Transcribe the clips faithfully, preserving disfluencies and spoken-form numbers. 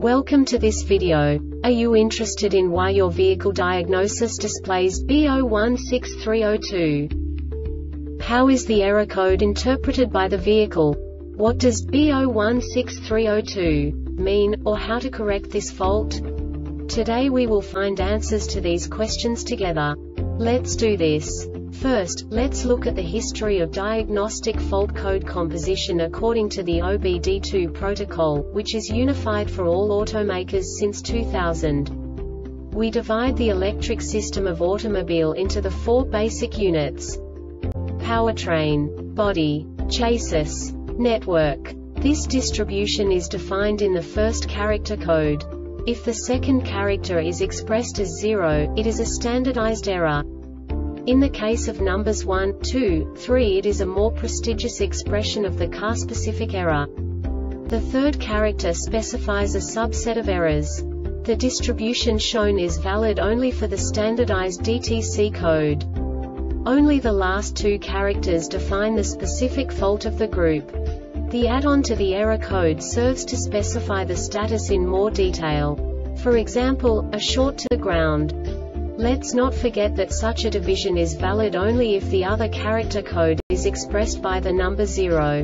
Welcome to this video. Are you interested in why your vehicle diagnosis displays B zero one six three zero two? How is the error code interpreted by the vehicle? What does B zero one six three zero two mean, or how to correct this fault? Today we will find answers to these questions together. Let's do this. First, let's look at the history of diagnostic fault code composition according to the O B D two protocol, which is unified for all automakers since two thousand. We divide the electric system of automobile into the four basic units: powertrain, body, chassis, network. This distribution is defined in the first character code. If the second character is expressed as zero, it is a standardized error. In the case of numbers one, two, three, it is a more prestigious expression of the car-specific error. The third character specifies a subset of errors. The distribution shown is valid only for the standardized D T C code. Only the last two characters define the specific fault of the group. The add-on to the error code serves to specify the status in more detail. For example, a short to the ground. Let's not forget that such a division is valid only if the other character code is expressed by the number zero.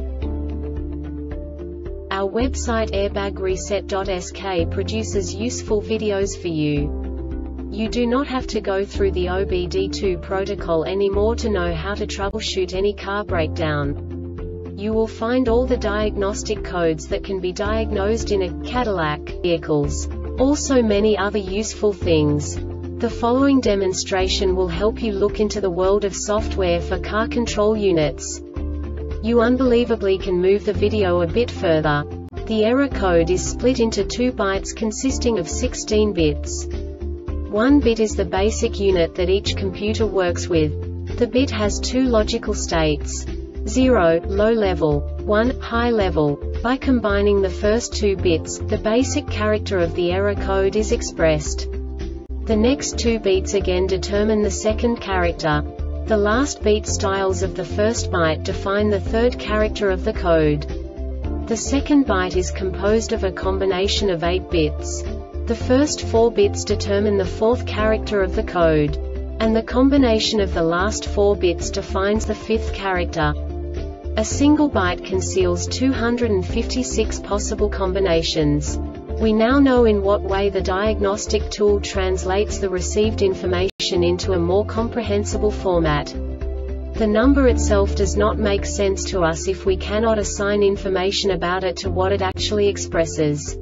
Our website airbag reset dot S K produces useful videos for you. You do not have to go through the O B D two protocol anymore to know how to troubleshoot any car breakdown. You will find all the diagnostic codes that can be diagnosed in a Cadillac vehicles. Also many other useful things. The following demonstration will help you look into the world of software for car control units. You unbelievably can move the video a bit further. The error code is split into two bytes consisting of sixteen bits. One bit is the basic unit that each computer works with. The bit has two logical states: zero, low level, one, high level. By combining the first two bits, the basic character of the error code is expressed. The next two beats again determine the second character. The last beat styles of the first byte define the third character of the code. The second byte is composed of a combination of eight bits. The first four bits determine the fourth character of the code. And the combination of the last four bits defines the fifth character. A single byte conceals two hundred fifty-six possible combinations. We now know in what way the diagnostic tool translates the received information into a more comprehensible format. The number itself does not make sense to us if we cannot assign information about it to what it actually expresses.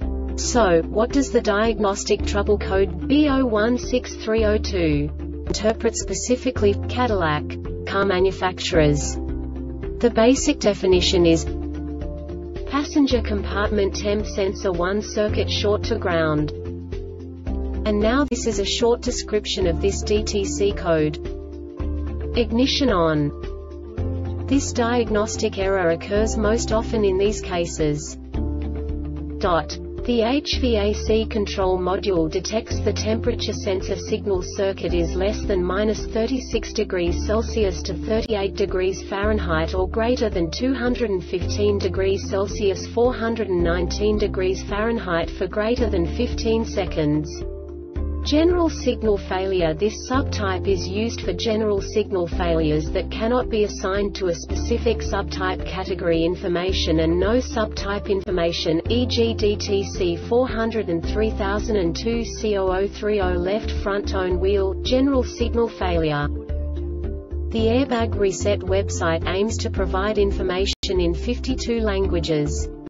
So, what does the diagnostic trouble code B zero one six three zero two interpret specifically for Cadillac car manufacturers? The basic definition is passenger compartment temp sensor one circuit short to ground. And now this is a short description of this D T C code. Ignition on. This diagnostic error occurs most often in these cases. Dot. The H V A C control module detects the temperature sensor signal circuit is less than minus thirty-six degrees Celsius to thirty-eight degrees Fahrenheit or greater than two hundred fifteen degrees Celsius four hundred nineteen degrees Fahrenheit for greater than fifteen seconds. General signal failure. This subtype is used for general signal failures that cannot be assigned to a specific subtype category information and no subtype information, for example D T C four oh three thousand two C zero zero three zero left front tone wheel, general signal failure. The Airbag Reset website aims to provide information in fifty-two languages.